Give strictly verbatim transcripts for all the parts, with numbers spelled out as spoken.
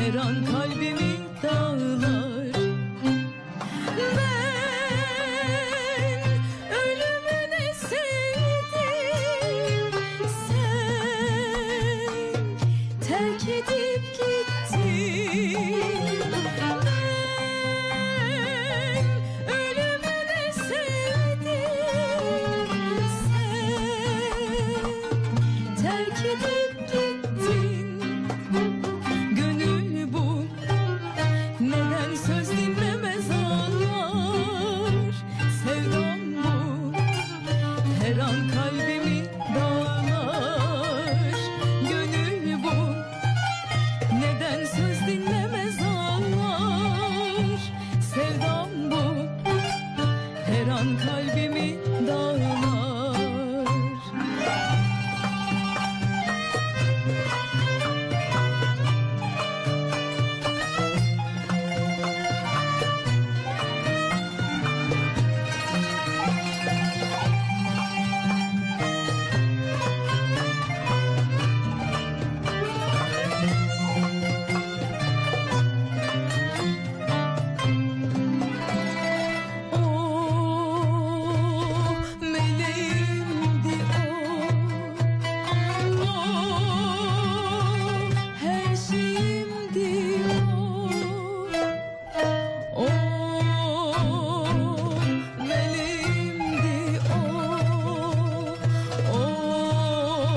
her an kalbimi dağlar. Ben ölümüne sevdim, sen terk edip gittin. Ben ölümüne sevdim, sen terk edip gittin. Gönül bu, neden söz dinlemez ağlar. Sevdam bu, her an kalbimi dağlar. Gönül bu, neden söz dinlemez ağlar. Sevdam bu, her an kalbimi dağlar.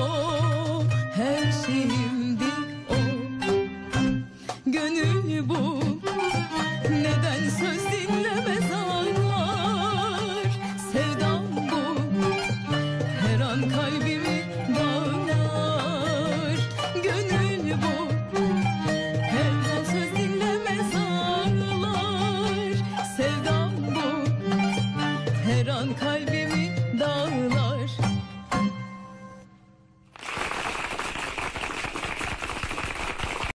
Gönül bu,